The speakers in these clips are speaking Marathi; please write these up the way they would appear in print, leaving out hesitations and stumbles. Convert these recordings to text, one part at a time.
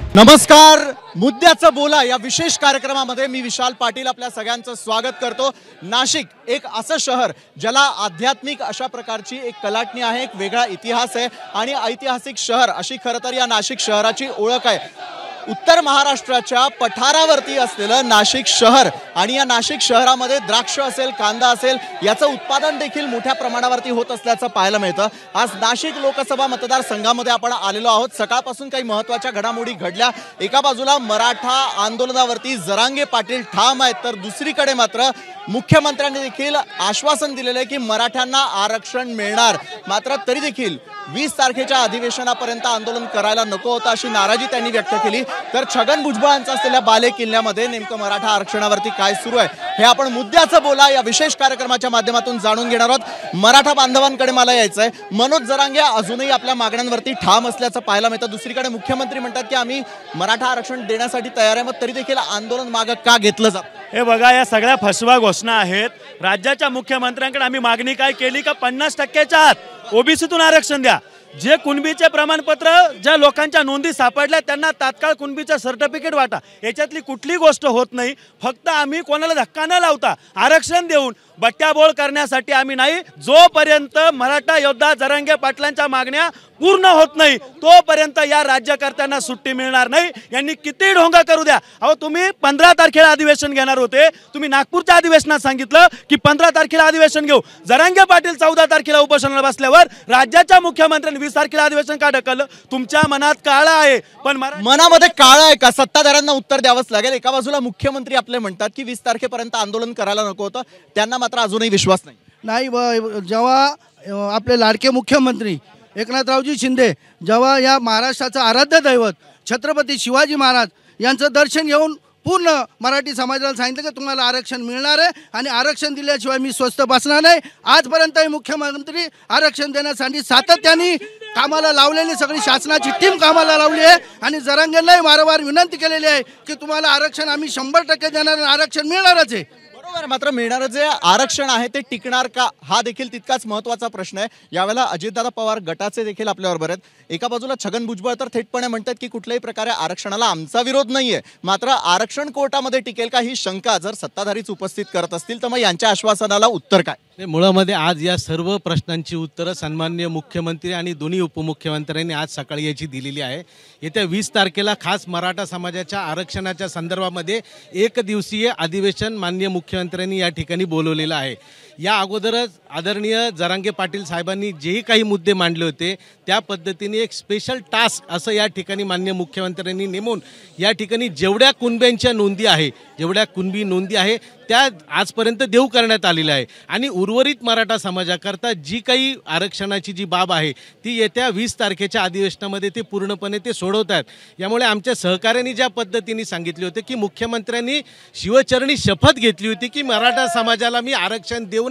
नमस्कार, मुद्द्याचं बोला या विशेष कार्यक्रमामध्ये मी विशाल पाटील आपल्या सगळ्यांचं स्वागत करतो। नाशिक एक असं शहर ज्याला आध्यात्मिक अशा प्रकारची एक कलाटणी आहे, एक वेगळा इतिहास आहे आणि ऐतिहासिक शहर अशी खरं तर या नाशिक शहराची ओळख आहे। उत्तर महाराष्ट्राच्या पठारावरती असलेलं नाशिक शहर आणि या नाशिक शहरामध्ये द्राक्ष असेल, कांदा असेल याचं उत्पादन देखील मोठ्या प्रमाणावरती होत असल्याचं पाहायला मिळतं। आज नाशिक लोकसभा मतदारसंघामध्ये आपण आलेलो आहोत। सकाळपासून काही महत्त्वाच्या घडामोडी घडल्या। एका बाजूला मराठा आंदोलनावरती जरांगे पाटील ठाम आहेत, तर दुसरीकडे मात्र मुख्यमंत्र्यांनी देखील आश्वासन दिलेलं आहे की मराठ्यांना आरक्षण मिळणार। मात्र तरी देखील 20 तारखेच्या अधिवेशनापर्यंत आंदोलन करायला नको होतं अशी नाराजी त्यांनी व्यक्त केली। तर छगन भुजबळांचा असलेल्या बाले किल्ल्यामध्ये नेमकं मराठा आरक्षणावरती काय सुरू आहे हे आपण मुद्द्याचं बोला या विशेष कार्यक्रमाच्या माध्यमातून जाणून घेणार आहोत। मराठा बांधवांकडे मला यायचं आहे। मनोज जरांगे अजूनही आपल्या मागण्यांवरती ठाम असल्याचं पाहायला मिळतं। दुसरीकडे मुख्यमंत्री म्हणतात की आम्ही मराठा आरक्षण देण्यासाठी तयार आहे, मग तरी देखील आंदोलन मागे का घेतलं जातं? हे बघा, या सगळ्या फसवा घोषणा आहेत। राज्याच्या मुख्यमंत्र्यांकडे आम्ही मागणी काय केली का 50%च्या आत ओबीसीतून आरक्षण द्या। जे कुणबीचे प्रमाणपत्र ज्या लोकांच्या नोंदी सापडल्या त्यांना तात्काळ कुणबीचं सर्टिफिकेट वाटा। याच्यातली कुठली गोष्ट होत नाही। फक्त आम्ही कोणाला धक्का न लावता आरक्षण देऊन बट्ट्याबोळ करण्यासाठी आम्ही नाही। जोपर्यंत मराठा योद्धा जरांगे पाटलांच्या मागण्या पूर्ण होत नाही तोपर्यंत या राज्यकर्त्यांना सुट्टी मिळणार नाही। यांनी किती ढोंगा करू द्या। अहो, तुम्ही 15 तारखेला अधिवेशन घेणार होते, तुम्ही नागपूरच्या अधिवेशनात सांगितलं की 15 तारखेला अधिवेशन घेऊ। जरांगे पाटील 14 तारखेला उपोषणाला बसल्यावर राज्याच्या मुख्यमंत्र्यांनी 20 तारखेला अधिवेशन का ढकललं? तुमच्या मनात काळा आहे, पण मनामध्ये काळा आहे का? सत्ताधाऱ्यांना उत्तर द्यावंच लागेल। एका बाजूला मुख्यमंत्री आपले म्हणतात की 20 तारखेपर्यंत आंदोलन करायला नको होतं, त्यांना मात्र अजूनही विश्वास नाही। जेव्हा आपले लाडके मुख्यमंत्री एकनाथरावजी शिंदे जेव्हा या महाराष्ट्राचं आराध्य दैवत छत्रपती शिवाजी महाराज यांचं दर्शन घेऊन पूर्ण मराठी समाजाला सांगितलं की तुम्हाला आरक्षण मिळणार आहे आणि आरक्षण दिल्याशिवाय मी स्वस्थ बसणार नाही। आजपर्यंतही मुख्यमंत्री आरक्षण देण्यासाठी सातत्याने कामाला लावलेली सगळी शासनाची टीम कामाला लावली आहे आणि जरांगेंनाही वारंवार विनंती केलेली आहे की तुम्हाला आरक्षण आम्ही 100% देणार आणि आरक्षण मिळणारच आहे। मात्र मिळणारं जे आरक्षण आहे ते टिकणार का हा देखील तितकाच महत्त्वाचा प्रश्न आहे। यावेळेला अजितदादा पवार गटाचे देखील आपल्याबरोबर आहेत। एका बाजूला छगन भुजबळ तर थेटपणे म्हणतात की कुठल्याही प्रकारे आरक्षणाला आमचा विरोध नाहीये, मात्र आरक्षण कोर्टामध्ये टिकेल का ही शंका जर सत्ताधारीच उपस्थित करत असतील तर मग यांच्या आश्वासनाला उत्तर काय? मुळामध्ये आज या सर्व प्रश्नांची उत्तरं सन्माननीय मुख्यमंत्री आणि दोन्ही उपमुख्यमंत्र्यांनी आज सकाळी याची दिलेली आहे। येत्या 20 तारखेला खास मराठा समाजाच्या आरक्षणाच्या संदर्भामध्ये एक दिवसीय अधिवेशन माननीय मुख्यमंत्र्यांनी या ठिकाणी बोलवलेलं आहे। या अगोदरच आदरणीय जरांगे पाटील साहेबांनी जेही काही मुद्दे मांडले होते त्या पद्धतीने एक स्पेशल टास्क असं या ठिकाणी माननीय मुख्यमंत्र्यांनी नेमून या ठिकाणी जेवढ्या कुणब्यांच्या नोंदी आहे, जेवढ्या कुणबी नोंदी आहे त्या आजपर्यंत देऊ करण्यात आलेल्या आहे आणि उर्वरित मराठा समाजाकरता जी काही आरक्षणाची जी बाब आहे ती येत्या 20 तारखेच्या अधिवेशनामध्ये ते पूर्णपणे ते सोडवतात। यामुळे आमच्या सहकार्यांनी ज्या पद्धतीने सांगितले होते की मुख्यमंत्र्यांनी शिवचरणी शपथ घेतली होती की मराठा समाजाला मी आरक्षण देऊनच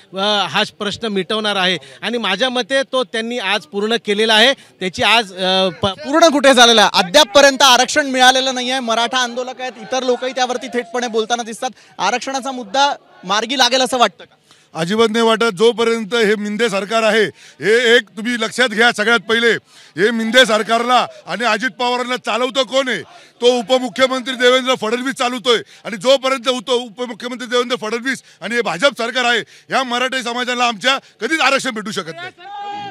हा प्रश्न मिटवणार आहे आणि माझ्या मते तो त्यांनी आज पूर्ण केलेला आहे। त्याची आज पूर्ण कुठे झालेला आहे? अद्यापपर्यंत आरक्षण मिळालेलं नाही आहे। मराठा आंदोलक आहेत, इतर लोकही त्यावरती थेटपणे बोलताना दिसतात। आरक्षणाचा मुद्दा मार्गी लागेल असं वाटतं का? अजिबात नाही वाटत। जोपर्यंत हे मिंदे सरकार आहे, हे एक तुम्ही लक्षात घ्या, सगळ्यात पहिले हे मिंदे सरकारला आणि अजित पवारांना चालवतं कोण आहे? तो उपमुख्यमंत्री देवेंद्र फडणवीस चालवतोय आणि जोपर्यंत उपमुख्यमंत्री देवेंद्र फडणवीस आणि हे भाजप सरकार आहे या मराठी समाजाला आमच्या कधीच आरक्षण भेटू शकत नाही।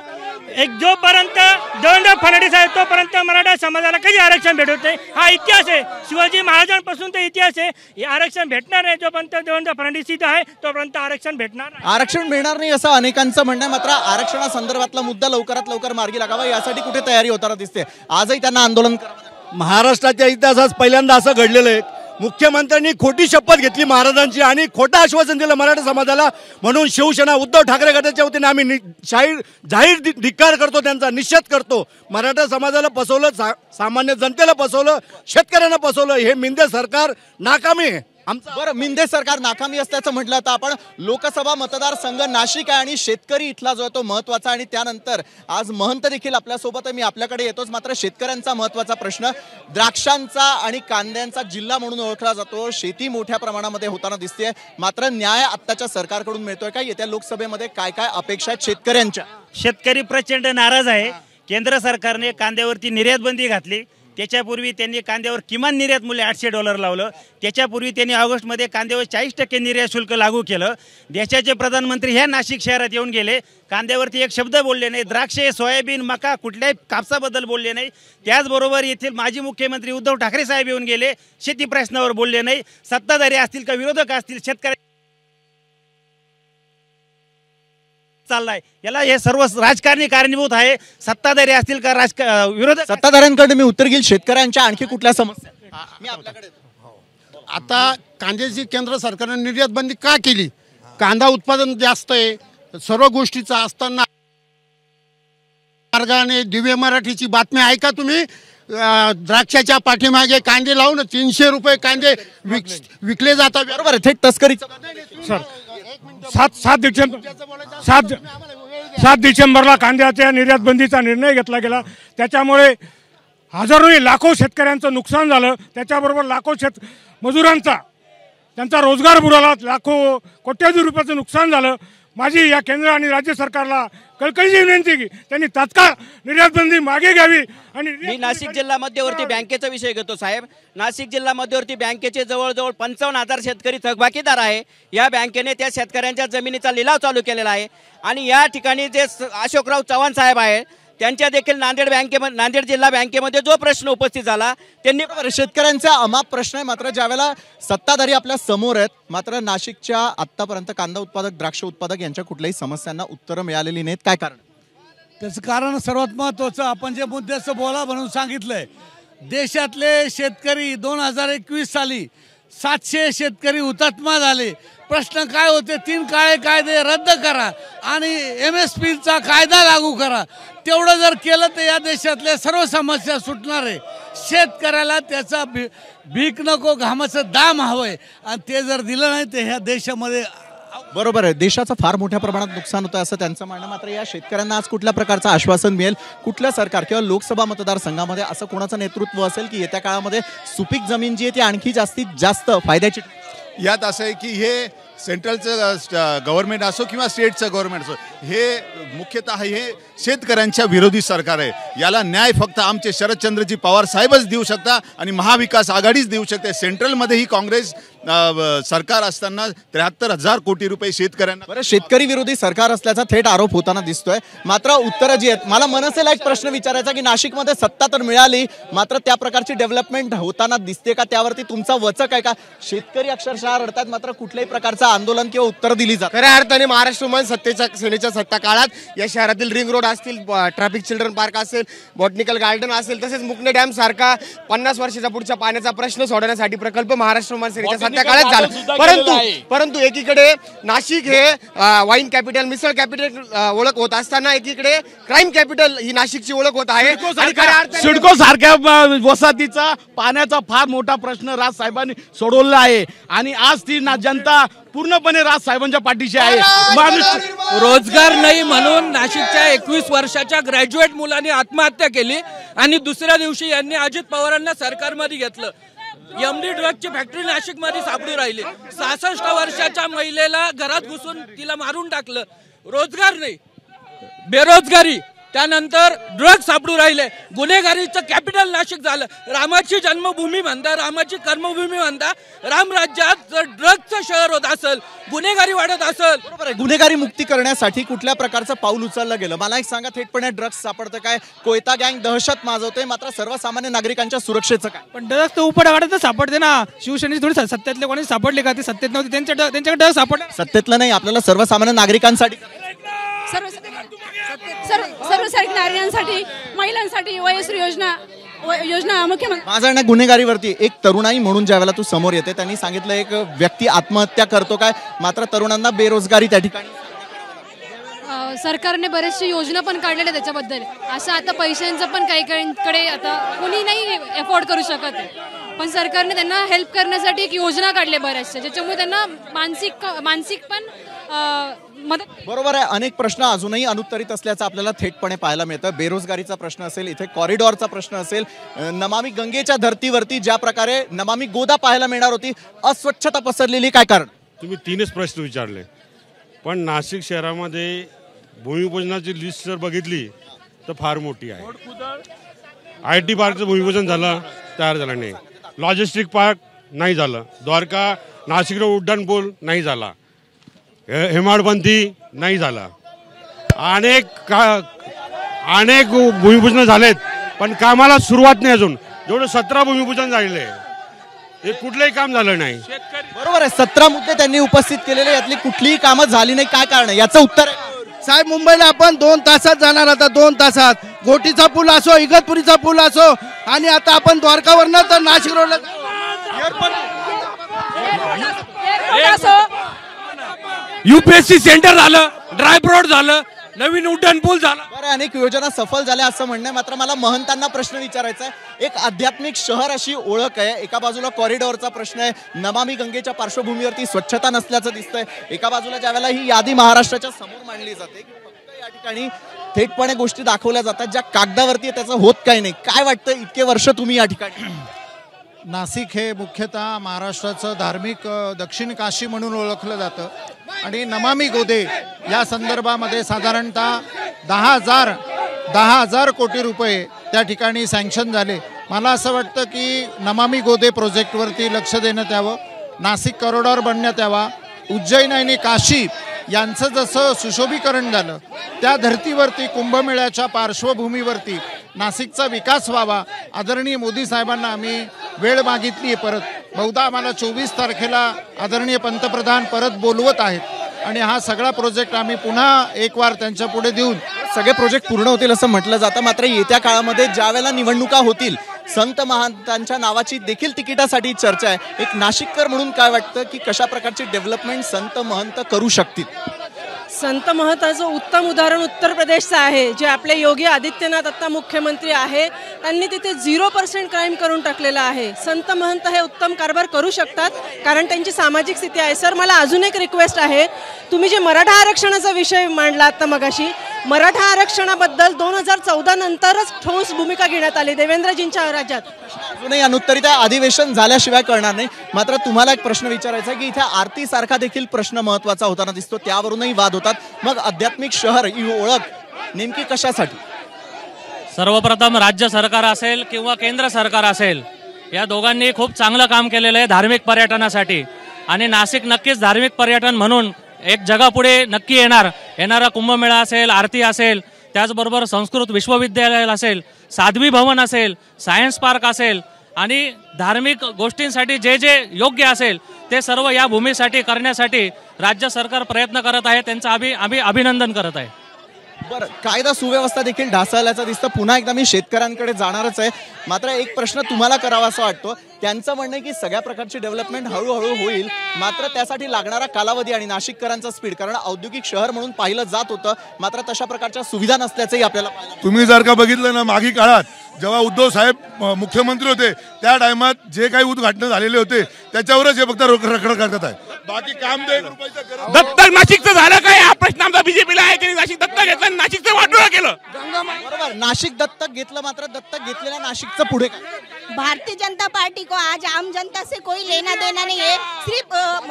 एक जोपर्यंत देवेंद्र फडणवीस आहे तोपर्यंत मराठा समाजाला कधी आरक्षण भेटत नाही। हा इतिहास आहे, शिवाजी महाराजांपासून तो इतिहास आहे। हे आरक्षण भेटणार नाही जोपर्यंत देवेंद्र फडणवीस इथं आहे तोपर्यंत आरक्षण भेटणार नाही। आरक्षण मिळणार नाही असं अनेकांचं म्हणणं आहे, मात्र आरक्षणासंदर्भातला मुद्दा लवकरात लवकर मार्गी लागावा यासाठी कुठे तयारी होताना दिसते। आजही त्यांना आंदोलन करावं। महाराष्ट्राच्या इतिहासात पहिल्यांदा असं घडलेलं आहे, मुख्यमंत्र्यांनी खोटी शपथ घेतली महाराजांची आणि खोटं आश्वासन दिलं मराठा समाजाला। म्हणून शिवसेना उद्धव ठाकरे गटाच्या वतीने आम्ही जाहीर धिक्कार करतो, त्यांचा निषेध करतो। मराठा समाजाला फसवलं, सामान्य जनतेला फसवलं, शेतकऱ्यांना फसवलं। हे मिंदे सरकार नाकामी आहे। बरं, मिंदे सरकार नाकामी असल्याचं म्हटलं तर आपण लोकसभा मतदारसंघ नाशिक आहे आणि शेतकरी इथला जो तो महत्त्वाचा आणि त्यानंतर आज महंत देखील आपल्यासोबत आहे। मी आपल्याकडे येतोच, मात्र शेतकऱ्यांचा महत्त्वाचा प्रश्न द्राक्षांचा आणि कांद्यांचा जिल्हा म्हणून ओळखला जातो। शेती मोठ्या प्रमाणामध्ये होताना दिसते, मात्र न्याय आत्ताच्या सरकारकडून मिळतोय का? येत्या लोकसभेमध्ये काय काय अपेक्षा आहेत शेतकऱ्यांच्या? शेतकरी प्रचंड नाराज आहे। केंद्र सरकारने कांद्यावरती निर्यात बंदी घातली, त्याच्यापूर्वी त्यांनी कांद्यावर किमान निर्यात मूल्य $800 लावलं. त्याच्यापूर्वी त्यांनी ऑगस्टमध्ये कांद्यावर 40% निर्यात शुल्क लागू केलं. देशाचे प्रधानमंत्री ह्या नाशिक शहरात येऊन गेले, कांद्यावरती एक शब्द बोलले नाही. द्राक्षे, सोयाबीन, मका कुठल्याही कापसाबद्दल बोलले नाही. त्याचबरोबर येथील माजी मुख्यमंत्री उद्धव ठाकरे साहेब येऊन गेले, शेती प्रश्नावर बोलले नाही. सत्ताधारी असतील का विरोधक असतील, शेतकरी चाललाय याला हे सर्व राजकारणी कारणीभूत आहे. सत्ताधारी असतील का विरोधक. सत्ताधाऱ्यांकडे मी उत्तर घेईल. शेतकऱ्यांच्या आणखी कुठल्या समस्या मी आपल्याकडे आता कांद्याची केंद्र सरकारने निर्यात बंदी का केली? कांदा उत्पादन जास्त आहे, सर्व गोष्टीचा असताना मार्गाने दिव्य मराठीची बातमी ऐका तुम्ही. द्राक्षाच्या पाठीमागे कांदे लावून 300 रुपये कांदे विकले जातात. बरोबर आहे, थेट तस्करीचं. सर 7 डिसेंबरला कांद्याच्या निर्यात बंदीचा निर्णय घेतला गेला. त्याच्यामुळे हजारो लाखो शेतकऱ्यांचं नुकसान झालं. त्याच्याबरोबर लाखो मजुरांचा त्यांचा रोजगार बुडाला, लाखो कोट्यावधी रुपयाचं नुकसान झालं. माझी या केंद्र आणि राज्य सरकारला कळकळीची विनंती की त्यांनी तात्काळ निर्यात बंदी मागे घ्यावी. आणि मी नाशिक जिल्हा मध्यवर्ती बँकेचा विषय घेतो साहेब. नाशिक जिल्हा मध्यवर्ती बँकेचे जवळजवळ 55,000 शेतकरी थकबाकीदार आहे. या बँकेने त्या शेतकऱ्यांच्या जमिनीचा लिलाव चालू केलेला आहे. आणि या ठिकाणी जे अशोकराव चव्हाण साहेब आहे त्यांच्या देखील नांदेड जिल्हा बँकेमध्ये जो प्रश्न उपस्थित झाला त्यांनी. शेतकऱ्यांचा अमाप प्रश्न आहे. मात्र ज्यावेळेला सत्ताधारी आपल्या समोर आहेत, मात्र नाशिकच्या आतापर्यंत कांदा उत्पादक, द्राक्ष उत्पादक यांच्या कुठल्याही समस्यांना उत्तरं मिळालेली नाहीत. काय कारण? त्याचं कारण सर्वात महत्त्वाचं आपण जे मुद्द्याचं बोला म्हणून सांगितलंय. देशातले शेतकरी 2021 साली 700 शेतकरी हुतात्मा झाले. प्रश्न काय होते? 3 काळे कायदे रद्द करा आणि MSPचा कायदा लागू करा. तेवढं जर केलं तर या देशातल्या सर्व समस्या सुटणार आहे. शेतकऱ्याला त्याचा भीक नको, घामाचं दाम हवंय आणि ते जर दिलं नाही तर ह्या देशामध्ये. बरोबर आहे, देशाचं फार मोठ्या प्रमाणात नुकसान होतं असं त्यांचं म्हणणं. मात्र या शेतकऱ्यांना आज कुठल्या प्रकारचं आश्वासन मिळेल? कुठलं सरकार किंवा लोकसभा मतदारसंघामध्ये असं कोणाचं नेतृत्व असेल की येत्या काळामध्ये सुपीक जमीन जी आहे ती आणखी जास्तीत जास्त फायद्याची? यात असं आहे की हे सेंट्रलचं गव्हर्नमेंट असो किंवा स्टेटचं गव्हर्नमेंट असो, हे मुख्यतः हे शेतकऱ्यांच्या विरोधी सरकार आहे. याला न्याय फक्त आमचे शरदचंद्रजी पवार साहेबच देऊ शकता आणि महाविकास आघाडीच देऊ शकते. सेंट्रलमध्येही काँग्रेस सरकार असताना 73,000 कोटी रुपये शेतकऱ्यांना. बरं, शेतकरी विरोधी सरकार असल्याचा थेट आरोप होताना दिसतोय. मात्र उत्तरं जी आहेत, मला मनसेला एक प्रश्न विचारायचा की नाशिकमध्ये सत्ता तर मिळाली, मात्र त्या प्रकारची डेव्हलपमेंट होताना दिसते का? त्यावरती तुमचा वचक आहे का? शेतकरी अक्षरशः रडतात, मात्र कुठल्याही प्रकारचं आंदोलन किंवा उत्तर दिली जात. खऱ्या अर्थाने महाराष्ट्र सेनेच्या सत्ता काळात या शहरातील रिंग रोड असतील, ट्रॅफिक चिल्ड्रन पार्क असेल, बॉटनिकल गार्डन असेल, तसेच मुकणे डॅम सारखा 50 वर्षाच्या पुढच्या पाण्याचा प्रश्न सोडवण्यासाठी प्रकल्प महाराष्ट्र सेनेच्या सत्ता काळात झाला. परंतु एकीकडे नाशिक हे वाईन कॅपिटल, मिसळ कॅपिटल ओळख होत असताना एकीकडे क्राईम कॅपिटल ही नाशिकची ओळख होत आहे. सिडको सारख्या वसाहतीचा पाण्याचा फार मोठा प्रश्न राज साहेबांनी सोडवला आहे आणि आज ती जनता पूर्णपणे राज साहेबांच्या पाठीशी आहे. रोजगार नाही म्हणून नाशिकच्या 21 वर्षाच्या ग्रॅज्युएट मुलांनी आत्महत्या केली आणि दुसऱ्या दिवशी यांनी अजित पवारांना सरकारमध्ये घेतलं. MD ड्रगची फॅक्टरी नाशिकमध्ये सापडू राहिली. 66 वर्षाच्या महिलेला घरात घुसून तिला मारून टाकलं. रोजगार नाही, बेरोजगारी, त्यानंतर ड्रग सापडू राहिले. गुन्हेगारीचं कॅपिटल नाशिक झालं. रामाची जन्मभूमी म्हणता, रामाची कर्मभूमी म्हणता, रामराज्यात जर ड्रगचं शहर होत असेल, गुन्हेगारी वाढत असेल. बरोबर आहे, गुन्हेगारी मुक्ती करण्यासाठी कुठल्या प्रकारचं पाऊल उचललं गेलं? मला एक सांगा, थेटपणे ड्रग्स सापडतं काय? कोयता गँग दहशत माजवते, मात्र सर्वसामान्य नागरिकांच्या सुरक्षेचं काय? पण ड्रग्स तर उपडावाड्यात तर सापडते ना. शिवसेनेची थोडी सत्तेतले कोणी सापडले का? ते सत्तेत नव्हते, त्यांच्याकडे ड्रग्स सापडले. सत्तेतलं नाही, आपल्याला सर्वसामान्य नागरिकांसाठी, सर्वसाधारण नागरिकांसाठी, महिलांसाठी वयश्री योजना मुख्यमंत्री. माझं म्हणणं गुन्हेगारीवरती एक तरुणाई म्हणून ज्यावेळेला तू समोर येते, त्यांनी सांगितलं एक व्यक्ती आत्महत्या करतो काय, मात्र तरुणांना बेरोजगारी त्या ठिकाणी. सरकारने बरेचशे योजना पण काढलेल्या त्याच्याबद्दल. असं आता पैशांचं पण काही काहींकडे आता कोणी नाही अफोर्ड करू शकत आहे, पण सरकारने त्यांना हेल्प करण्यासाठी एक योजना काढली बऱ्याचशा, ज्याच्यामुळे त्यांना मानसिक पण मदत. बरोबर आहे, अनेक प्रश्न अजूनही अनुत्तरित असल्याचं आपल्याला थेटपणे पाहायला मिळतं. बेरोजगारीचा प्रश्न असेल, इथे कॉरिडॉरचा प्रश्न असेल, नमामि गंगेच्या धर्तीवरती ज्या प्रकारे नमामि गोदा पाहायला मिळणार होती, अस्वच्छता पसरलेली, काय कारण? तुम्ही 3च प्रश्न विचारले, पण नाशिक शहरामध्ये भूमिपूजनाची लिस्ट जर बघितली तर फार मोठी आहे. IT पार्कचं भूमिपूजन झालं, तयार झालं नाही. लॉजिस्टिक पार्क नाही झालं. द्वारका नाशिक रोड उड्डाण पूल नाही झाला. हेमाडपंथी नाही झाला. अनेक भूमिपूजन झालेत, पण कामाला सुरुवात नाही अजून. जेवढे 17 भूमिपूजन झालेले हे कुठलंही काम झालं नाही. बरोबर आहे. 17 मुद्दे त्यांनी उपस्थित केलेले, यातली कुठलीही कामं झाली नाही. काय कारण आहे याचं उत्तर आहे? साहेब, मुंबईला आपण 2 तासात जाणार. आता 2 तासात गोटीचा पूल असो, इगतपुरीचा पूल असो, आणि आता आपण द्वारकावरनं तर नाशिक रोडला UPSC सेंटर झालं, ड्राईव्ह रोड झालं, नवीन उड्डाण पूल झाला. बरं, अनेक योजना सफल झाल्या असं म्हणणं आहे. मात्र मला महंतांना प्रश्न विचारायचा आहे. एक आध्यात्मिक शहर अशी ओळख आहे. एका बाजूला कॉरिडॉरचा प्रश्न आहे, नमामि गंगेच्या पार्श्वभूमीवरती स्वच्छता नसल्याचं दिसतंय. एका बाजूला ज्यावेळेला ही यादी महाराष्ट्राच्या समोर मांडली जाते, फक्त या ठिकाणी थेटपणे गोष्टी दाखवल्या जातात ज्या कागदावरती त्याचं होत काही नाही. काय वाटतं, इतके वर्ष तुम्ही या ठिकाणी? नाशिक हे मुख्यतः महाराष्ट्राचं धार्मिक दक्षिण काशी म्हणून ओळखलं जातं आणि नमामि गोदे या संदर्भामध्ये साधारणतः 10,000 कोटी रुपये त्या ठिकाणी सँक्शन झाले. मला असं वाटतं की नमामि गोदे प्रोजेक्टवरती लक्ष देण्यात यावं, नाशिक कॉरिडॉर बनण्यात यावा. उज्जैन आणि काशी यांचं जसं सुशोभीकरण झालं, त्या धर्तीवरती कुंभमेळ्याच्या पार्श्वभूमीवरती नाशिकचा विकास व्हावा. आदरणीय मोदी साहेबांना आम्ही वेळ मागितली आहे परत. बहुधा आम्हाला 24 तारखेला आदरणीय पंतप्रधान परत बोलवत आहेत आणि हा सगळा प्रोजेक्ट आम्ही पुन्हा एक वार त्यांच्या पुढे देऊन सगळे प्रोजेक्ट पूर्ण होतील असं म्हटलं जातं. मात्र येत्या काळामध्ये ज्या वेळेला निवडणुका होतील, संत महंतांच्या नावाची देखील तिकिटासाठी चर्चा आहे. एक नाशिककर म्हणून काय वाटतं की कशा प्रकारची डेव्हलपमेंट संत महंत करू शकतील? संत महंताचं उत्तम उदाहरण उत्तर प्रदेशचं आहे. जे आपले योगी आदित्यनाथ आता मुख्यमंत्री आहे, त्यांनी तिथे 0% क्राईम करून टाकलेला आहे. संत महंत हे उत्तम कारभार करू शकतात कारण त्यांची सामाजिक स्थिती आहे. सर, मला अजून एक रिक्वेस्ट आहे. तुम्ही जे मराठा आरक्षणाचा विषय मांडला आता मगाशी, मराठा आरक्षणाबद्दल 2014 नंतरच ठोस भूमिका घेण्यात आली देवेंद्रजींच्या राज्यात. अजूनही अनुत्तरित अधिवेशन झाल्याशिवाय करणार नाही. मात्र तुम्हाला एक प्रश्न विचारायचा आहे की इथे आरती सारखा देखील प्रश्न महत्त्वाचा होताना दिसतो, त्यावरूनही वाद होतात. मग आध्यात्मिक शहर ही ओळख नेमकी कशासाठी? सर्वप्रथम राज्य सरकार असेल किंवा केंद्र सरकार असेल, या दोघांनी खूप चांगलं काम केलेलं आहे धार्मिक पर्यटनासाठी. आणि नाशिक नक्कीच धार्मिक पर्यटन म्हणून एक जगापुढे नक्की येणारा कुंभमेळा असेल, आरती असेल, त्याचबरोबर संस्कृत विश्वविद्यालय असेल, साध्वी भवन असेल, सायन्स पार्क असेल, आणि धार्मिक गोष्टींसाठी जे जे योग्य असेल ते सर्व या भूमीसाठी करण्यासाठी राज्य सरकार प्रयत्न करत आहे. त्यांचं आम्ही अभिनंदन करत आहे. बरं, कायदा सुव्यवस्था देखील ढासळल्याचं दिसतं. पुन्हा एकदा मी शेतकऱ्यांकडे जाणारच आहे. मात्र एक प्रश्न तुम्हाला करावा असं वाटतो. त्यांचं म्हणणं आहे की सगळ्या प्रकारची डेव्हलपमेंट हळूहळू होईल, मात्र त्यासाठी लागणारा कालावधी आणि नाशिककरांचा स्पीड, कारण औद्योगिक शहर म्हणून पाहिलं जात होतं, मात्र तशा प्रकारच्या सुविधा नसल्याचंही आपल्याला पाहिलं. तुम्ही जर का बघितलं ना, मागील काळात जेव्हा उद्धव साहेब मुख्यमंत्री होते त्या टायमात जे काही उद्घाटन झालेले होते त्याच्यावरच हे फक्त रखड करतात आहे. बाकी काम दत्तक नाशिकचं झालं काय? हा प्रश्न आमचा बीजेपीला आहे की नाशिक दत्तक घेतलं, नाशिकचं वाटोळं केलं. बरोबर, नाशिक दत्तक घेतलं, मात्र दत्तक घेतलेल्या नाशिकचं पुढे काय? भारतीय जनता पार्टी को आज आम जनता से कोई लेना देना नहीं है. सिर्फ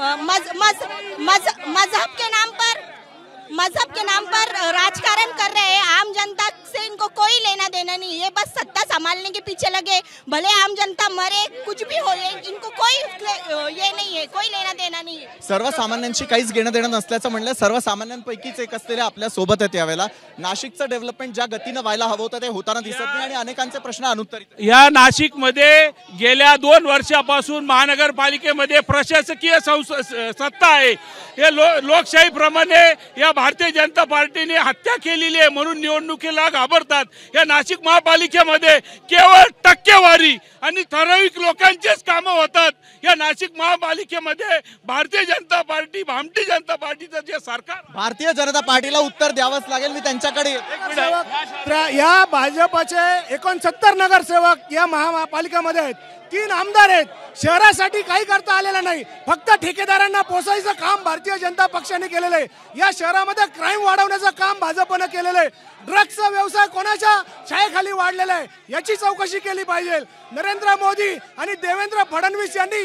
मजहब के नाम पर राजकारण कर रहे हैं. आम जनता से इनको कोई लेना देना नहीं है. बस सत्ता संभालने के पीछे लगे. भले आम जनता मरे, कुछ भी हो, इनको कोई ये नहीं है, कोई लेना देना नहीं है. सर्वसामान्यांशी काहीच घेणं देणं नसल्याचं म्हणलं. सर्वसामान्यांपैकीच एक असलेल्या आपल्या सोबत आहेत यावेळेला. नाशिकचं डेव्हलपमेंट ज्या गतीनं व्हायला हवं होतं ते होताना दिसत नाही आणि अनेकांचे प्रश्न अनुत्तरित. या नाशिकमध्ये गेल्या 2 वर्षापासून महानगरपालिकेमध्ये प्रशासकीय सत्ता आहे. हे लोकशाहीप्रमाणे या भारतीय जनता पार्टीने हत्या केलेली आहे म्हणून निवडणुकीला घाबरतात. या नाशिक महापालिकेमध्ये केवळ टक्केवारी आणि ठराविक लोकांचेच कामं होतात. या नाशिक महापालिकेमध्ये भारतीय जनता पार्टी, भामटी जनता पार्टीचं जे सरकार, भारतीय जनता पार्टीला उत्तर द्यावंच लागेल. मी त्यांच्याकडे या भाजपचे 69 नगरसेवक या महापालिकेमध्ये आहेत. 3 आमदार आहेत. शहरासाठी काही करता आलेलं नाही, फक्त ठेकेदारांना पोसायचं काम भारतीय जनता पक्षाने केलेलं आहे. या शहरामध्ये क्राईम वाढवण्याचं काम भाजपनं केलेलं आहे. ड्रग्सचा व्यवसाय कोणाच्या छायेखाली वाढलेला आहे याची चौकशी केली पाहिजे. नरेंद्र मोदी आणि देवेंद्र फडणवीस यांनी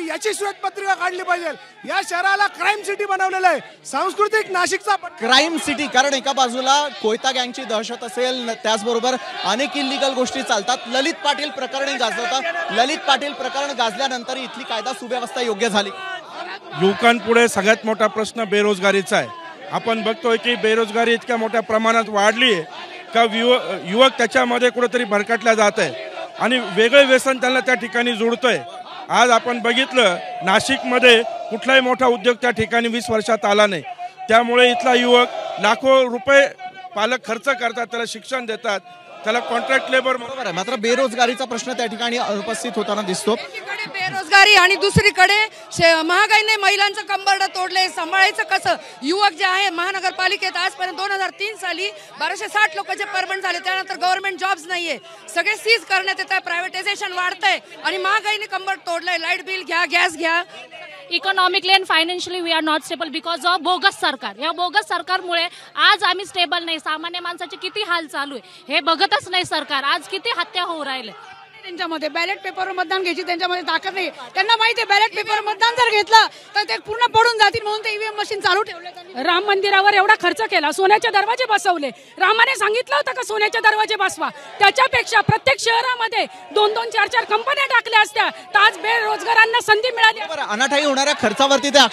याची श्वेतपत्रिका काढली पाहिजे. या शहराला क्राईम सिटी बनवलेलं आहे, सांस्कृतिक नाशिकचा क्राईम सिटी. कारण एका बाजूला कोयता गँगची दहशत असेल, त्याचबरोबर अनेक इलिगल गोष्टी चालतात. ललित पाटील प्रकरण गाजवतात. ललित पाटील प्रकरण गाजल्यानंतर इथली कायदा सुव्यवस्था योग्य झाली. युवकांपुढे सगळ्यात मोठा प्रश्न बेरोजगारीचा आहे. आपण बघतोय की बेरोजगारी इतक्या मोठ्या प्रमाणात वाढली आहे का युवक त्याच्यामध्ये कुठेतरी भरकटल्या जात आहे आणि वेगळे व्यसन त्यांना त्या ठिकाणी जोडतोय. आज आपण बघितलं नाशिकमध्ये कुठलाही मोठा उद्योग त्या ठिकाणी 20 वर्षात आला नाही. त्यामुळे इथला युवक लाखो रुपये पालक खर्च करतात, त्याला शिक्षण देतात, त्याला कॉन्ट्रॅक्ट लेबर. बरोबर आहे. मात्र बेरोजगारीचा प्रश्न त्या ठिकाणी उपस्थित होताना दिसतो. बेरोजगारी आणि दुसरीकडे महागाईने महिलांचं कंबरडं तोडले. सांभाळायचं कसं? युवक जे आहे महानगरपालिकेत आजपर्यंत 2003 साली 1260 लोकांचे परमनंट झाले. त्यानंतर गव्हर्नमेंट जॉब्स नाहीये, सगळे सीज करण्यात येत आहे, प्रायव्हेटायझेशन वाढतंय आणि महागाईने कंबर तोडलंय. लाईट बिल घ्या, गॅस घ्या. Economically and financially we are not stable because of bogus सरकार. या बोगस सरकारमुळे आज आम्ही स्टेबल नाही. सामान्य माणसाचे किती हाल चालू आहे हे बघतच नाही सरकार. आज किती हत्या होऊ राहिले. त्यांच्यामध्ये बॅलेट पेपरवर मतदान घ्यायची त्यांच्यामध्ये ताकद नाही. त्यांना माहिती आहे बॅलेट पेपर मतदान जर घेतलं तर ते पूर्ण पडून जातील, म्हणून ते ईव्हीएम मशीन चालू ठेवले. राम मंदिरावर एवढा खर्च केला, सोन्याचे दरवाजे बसवले. रामाने सांगितलं होतं का सोन्याचे दरवाजे बसवा? त्याच्यापेक्षा प्रत्येक शहरामध्ये 2-2, 4-4 कंपन्या टाकल्या असत्या तर आज बेरोजगारांना संधी मिळाली. अनाठायी होणाऱ्या खर्चावरती ते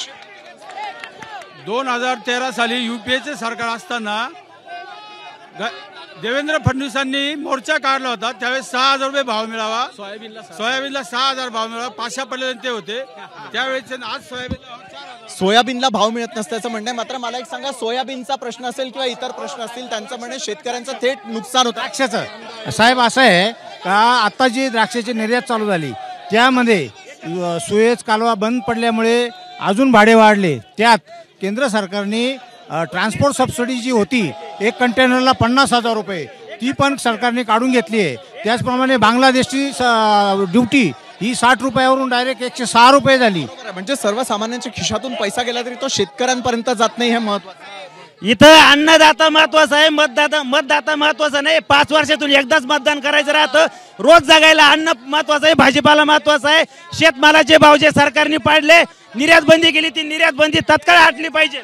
2013 साली युपीएचे सरकार असताना देवेंद्र फडणवीसांनी मोर्चा काढला होता. त्यावेळेस 6,000 रुपये भाव मिळावा. सोयाबीनला 6,000 भाव मिळावा. 500 पर्यंत ते होते त्यावेळेस. आज सोयाबीनला भाव मिळत नसल्याचं म्हणणं आहे. मात्र मला एक सांगा, सोयाबीनचा प्रश्न असेल किंवा इतर प्रश्न असतील, त्यांचं म्हणणं शेतकऱ्यांचं थेट नुकसान होतं. द्राक्षाचं साहेब असं आहे का आता जी द्राक्षाची निर्यात चालू झाली त्यामध्ये सुएझ कालवा बंद पडल्यामुळे अजून भाडे वाढले. त्यात केंद्र सरकारने ट्रान्सपोर्ट सबसिडी जी होती 1 कंटेनरला 50,000 रुपये ती पण सरकारने काढून घेतली आहे. त्याचप्रमाणे बांगलादेशची ड्युटी ही 60 रुपयावरून डायरेक्ट 106 रुपये झाली. म्हणजे सर्वसामान्यांच्या खिशातून पैसा गेला तरी तो शेतकऱ्यांपर्यंत जात नाही, हे महत्त्वाचं. इथं अन्नदाता महत्वाचा आहे, मतदाता महत्वाचा नाही. 5 वर्षातून एकदाच मतदान करायचं राहतं. रोज जगायला अन्न महत्वाचं आहे, भाजीपाला महत्वाचा आहे. शेतमालाचे भाव जे सरकारने पाडले, निर्यात बंदी केली, ती निर्यात बंदी तत्काळ हटली पाहिजे.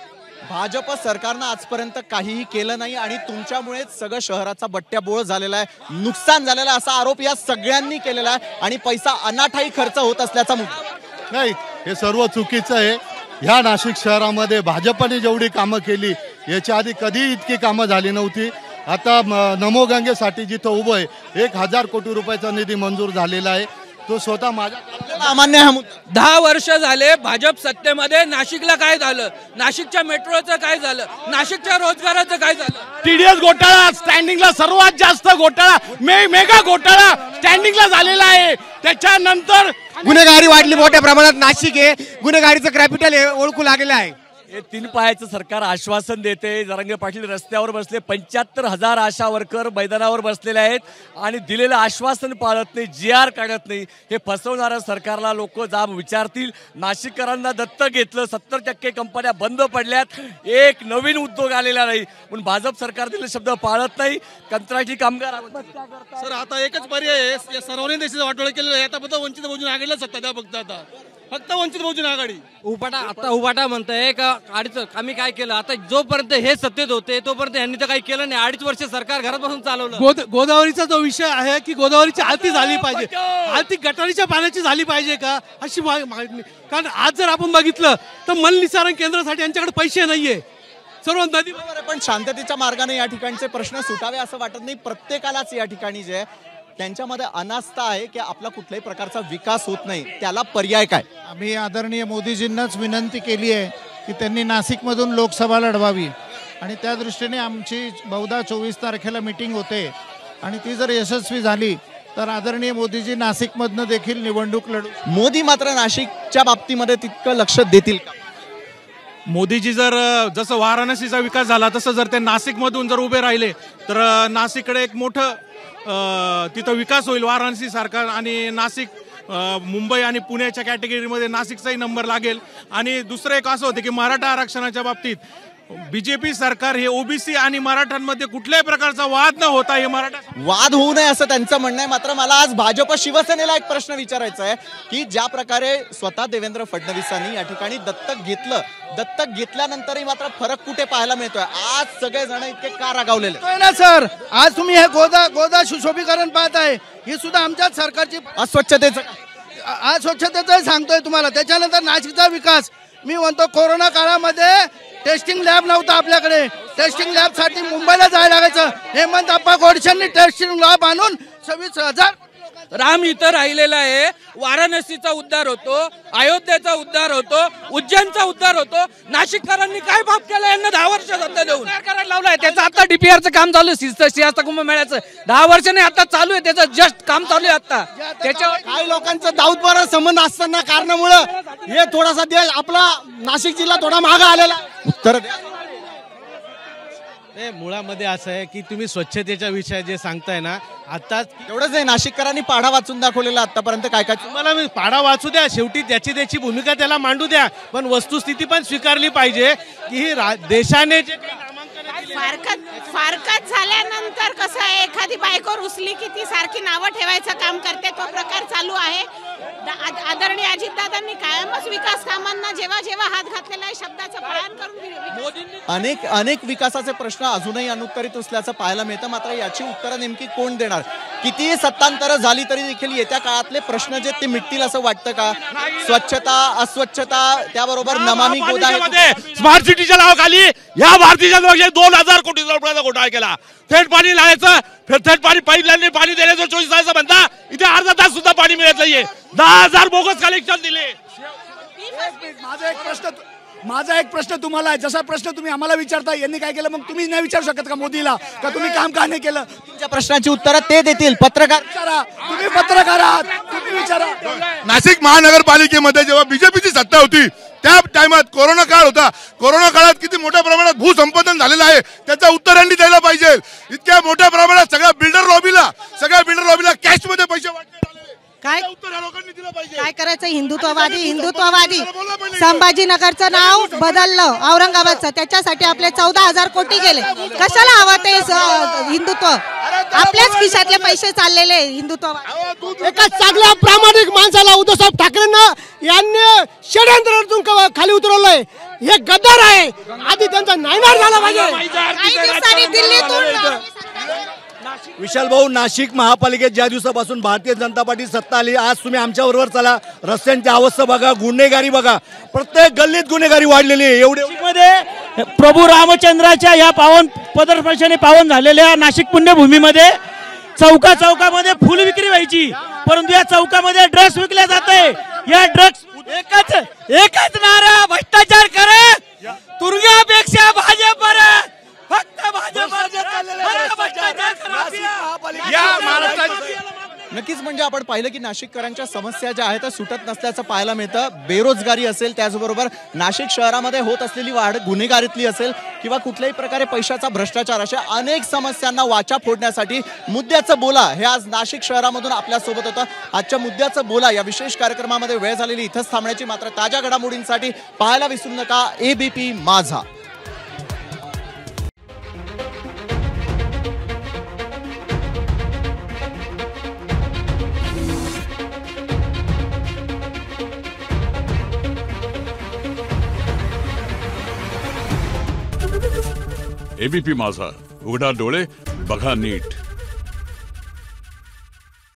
भाजप सरकारनं आजपर्यंत काहीही केलं नाही आणि तुमच्यामुळेच सगळं शहराचा बट्ट्याबोळ झालेला आहे, नुकसान झालेला असा आरोप या सगळ्यांनी केलेला आहे आणि पैसा अनाठाई खर्च होत असल्याचा मुद्दा नाही. हे सर्व चुकीचं आहे. ह्या नाशिक शहरामध्ये भाजपने जेवढी कामं केली याच्या आधी कधी इतकी कामं झाली नव्हती. आता नमो गंगेसाठी जिथं उभं आहे 1,000 कोटी रुपयाचा निधी मंजूर झालेला आहे. तो स्वतः माझ्या अमान्य. 10 वर्ष झाले भाजप सत्तेमध्ये. नाशिकला काय झालं? नाशिकच्या मेट्रोचं काय झालं? नाशिकच्या रोजगाराचं काय झालं? टीडीएस घोटाळा स्टँडिंगला सर्वात जास्त घोटाळा, मेगा घोटाळा स्टँडिंगला झालेला आहे. त्याच्यानंतर गुन्हेगारी वाढली मोठ्या प्रमाणात. नाशिक हे गुन्हेगारीचं कॅपिटल हे ओळखू लागलेलं आहे. हे 3 पायाचं सरकार आश्वासन देते. जरांगे पाटील रस्त्यावर बसले, 75,000 आशा वर्कर मैदानावर बसलेले आहेत आणि दिलेलं आश्वासन पाळत नाही, GR काढत नाही. हे फसवणाऱ्या सरकारला लोक जाब विचारतील. नाशिककरांना दत्तक घेतलं, 70% कंपन्या बंद पडल्यात, एक नवीन उद्योग आलेला नाही. पण भाजप सरकार दिलेले शब्द पाळत नाही. कंत्राटी कामगार सर आता एकच पर्याय आहे, या सर्वांनी देशाचं वाटोळं केलेलं आहे. आता फक्त वंचित बहुजन आघाडीला सत्ता द्या. फक्त वंचित बहुजन आघाडी. उभाटा म्हणताय का आम्ही काय केलं? आता जोपर्यंत हे सत्तेत होते तोपर्यंत यांनी तर काही केलं नाही. 2.5 वर्ष सरकार घरात बसून चालवलं. गोदावरीचा जो विषय आहे की गोदावरीची आरती झाली पाहिजे, आरती गटारीच्या पाण्याची झाली पाहिजे का अशी मागणी. कारण आज जर आपण बघितलं तर मलनिसारण केंद्रासाठी यांच्याकडे पैसे नाहीये. सर्व नदी. पण शांततेच्या मार्गाने या ठिकाणचे प्रश्न सुटावे असं वाटत नाही. प्रत्येकालाच या ठिकाणी जे त्यांच्यामध्ये अनास्था आहे की आपला कुठल्याही प्रकारचा विकास होत नाही, त्याला पर्याय काय? आम्ही आदरणीय मोदीजींनाच विनंती केली आहे की त्यांनी नाशिकमधून लोकसभा लढवावी आणि त्या दृष्टीने आमची बहुधा 24 तारखेला मीटिंग होते आणि ती जर यशस्वी झाली तर आदरणीय मोदीजी नाशिकमधनं देखील निवडणूक लढू. मोदी मात्र नाशिकच्या बाबतीमध्ये तितकं लक्ष देतील का? मोदीजी जर जसं वाराणसीचा विकास झाला तसं जर ते नाशिकमधून जर उभे राहिले तर नाशिककडे एक मोठं तिथं विकास होईल वाराणसी सारखा. आणि नाशिक मुंबई आणि पुण्याच्या कॅटेगरीमध्ये नाशिकचाही नंबर लागेल. आणि दुसरं एक असं होतं की मराठा आरक्षणाच्या बाबतीत बीजेपी सरकार हे ओबीसी आणि मराठ्यांमध्ये कुठल्याही प्रकारचा वाद न होता हे मराठा वाद होऊ नये असं त्यांचं म्हणणं आहे. मात्र मला आज भाजप शिवसेनेला एक प्रश्न विचारायचा आहे की ज्या प्रकारे स्वतः देवेंद्र फडणवीसांनी या ठिकाणी दत्तक घेतल्यानंतरही मात्र फरक कुठे पाहायला मिळतोय? आज सगळेजण इतके का रागावलेले ना सर? आज तुम्ही हे गोदा सुशोभीकरण पाहताय, ही सुद्धा आमच्याच सरकारची अस्वच्छतेचं सांगतोय तुम्हाला. त्याच्यानंतर नाशिकचा विकास, मी म्हणतो कोरोना काळामध्ये टेस्टिंग लॅब नव्हता आपल्याकडे. टेस्टिंग लॅब साठी मुंबईला जायला लागायचं. हेमंत आप्पा गोडसेंनी टेस्टिंग लॅब आणून 26,000 राम इथं राहिलेला आहे. वाराणसीचा उद्धार होतो, अयोध्येचा उद्धार होतो, उज्जैनचा उद्धार होतो. नाशिककरांनी काय पाप केलं यांना 10 वर्ष सत्ता देऊन करायला लावलाय. त्याचं आता डीपीआरचं काम चालू आहे, सिंहस्थ कुंभमेळ्याचं 10 वर्षाने आता चालू आहे, त्याचं जस्ट काम चालू आहे आता. त्याच्यावर काही लोकांचं दाऊदबारा संबंध असताना कारणामुळं हे थोडासा देश आपला नाशिक जिल्हा थोडा मागे आलेला. उत्तर मुळामध्ये असं आहे की तुम्ही स्वच्छतेच्या विषय जे सांगताय ना, आता एवढंच नाही, नाशिककरांनी पाढा वाचून दाखवलेला आतापर्यंत काय काय. तुम्हाला मी पाढा वाचू द्या, शेवटी त्याची भूमिका त्याला मांडू द्या, पण वस्तुस्थिती पण स्वीकारली पाहिजे की ही देशाने जे फारकत झाल्यानंतर कसं आहे, एखादी बायको रुसली की ती सारखी नावं ठेवायचं काम करते, तो प्रकार चालू आहे. आदरणीय अजितदादांनी कायमच विकास कामांना जेव्हा जेव्हा हात घातलेला आहे शब्दाचं पालन करून अनेक विकासाचे प्रश्न अजूनही अनुत्तरित असल्याचं पाहायला मिळतं. मात्र याची उत्तरं नेमकी कोण देणार? कितीही सत्तांतरं झाली तरी देखील येत्या काळातले प्रश्न जे ते मिटतील असं वाटतं का? स्वच्छता, अस्वच्छता, त्याबरोबर नमामी गोदावरी, स्मार्ट सिटीच्या नावाखाली या भारतीय जनता पक्षाने 2,000 कोटी रुपयाचा घोटाळा केला. थेट पाणी लावायचं, थेट पाणी पाईपलाईनने पाणी देण्याचं 24 तासाचं म्हणता, इथे अर्धा तास सुद्धा पाणी मिळत नाहीये. 10,000 बोगस कलेक्शन दिले. माझा एक प्रश्न तुम्हाला आहे. जसा प्रश्न तुम्ही आम्हाला विचारता, यांनी काय केलं मग तुम्ही नाही विचारू शकत का मोदीला, का तुम्ही काम का नाही केलं? तुमच्या प्रश्नाची उत्तरं ते देतील. पत्रकार विचारा, तुम्ही पत्रकार आहात, तुम्ही विचारा. नाशिक महानगरपालिकेमध्ये जेव्हा बीजेपीची सत्ता होती त्या टाइमात कोरोना काळ होता. कोरोना काळात किती मोठ्या प्रमाणात भूसंपादन झालेलं आहे त्याचं उत्तर यांनी द्यायला पाहिजे. इतक्या मोठ्या प्रमाणात सगळ्या बिल्डर लॉबीला कॅशमध्ये पैसे वाटले. काय करायचं? हिंदुत्ववादी संभाजीनगरचं नाव बदललं औरंगाबादचं, त्याच्यासाठी आपले 14,000 कोटी गेले. कशाला हवं ते हिंदुत्व? आपल्याच खिशातले पैसे चाललेले हिंदुत्व. एका चांगल्या प्रामाणिक माणसाला उद्धवसाहेब ठाकरेंना यांनी षड्यंत्रातून खाली उतरवलंय. हे गद्दार आहे. आधी त्यांचा नायनाट झाला पाहिजे. दिल्लीतून विशाल भाऊ, नाशिक महापालिकेत ज्या दिवसापासून भारतीय जनता पार्टी सत्ता आली, आज तुम्ही आमच्या बरोबर चला, रस्त्यांची अवस्था बघा, गुन्हेगारी बघा, प्रत्येक गल्लीत गुन्हेगारी वाढलेली आहे. एवढे प्रभू रामचंद्राच्या या पदस्पर्शाने पावन झालेल्या नाशिक पुण्यभूमीमध्ये चौकामध्ये फुल विक्री व्हायची, परंतु या चौकामध्ये ड्रग्स विकले जाते. या ड्रग्स एकच नारा, भ्रष्टाचार करे, तुरुंगापेक्षा भाजप फक्त भाजप. नक्कीच म्हणजे आपण पाहिलं की नाशिककरांच्या समस्या ज्या आहेत त्या सुटत नसल्याचं पाहायला मिळतं. बेरोजगारी असेल, त्याचबरोबर नाशिक शहरामध्ये होत असलेली वाढ गुन्हेगारीतली असेल किंवा कुठल्याही प्रकारे पैशाचा भ्रष्टाचार, अशा अनेक समस्यांना वाचा फोडण्यासाठी मुद्द्याचं बोला हे आज नाशिक शहरामधून आपल्यासोबत होतं. आजच्या मुद्द्याचं बोला या विशेष कार्यक्रमामध्ये वेळ झालेली इथंच थांबण्याची. मात्र ताज्या घडामोडींसाठी पाहायला विसरू नका ABP माझा. ABP माझा, उघडा डोळे बघा नीट.